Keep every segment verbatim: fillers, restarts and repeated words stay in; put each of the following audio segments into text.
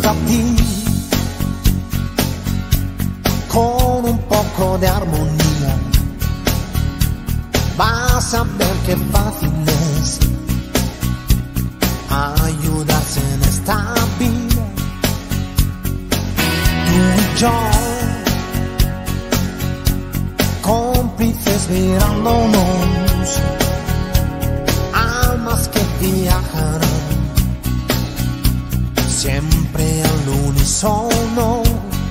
a ti, con un poco de armonía, vas a ver qué fácil es ayudarse en esta vida. Tú y yo, cómplices mirándonos, almas que viajarán siempre al unísono.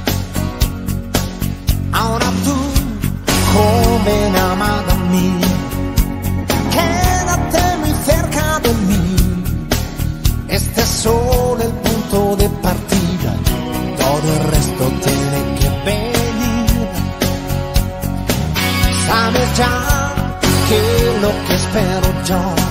Ahora tú, joven amada mía, quédate muy cerca de mí. Este es solo el punto de partida, todo el resto tiene que venir. Sabes ya que lo que espero yo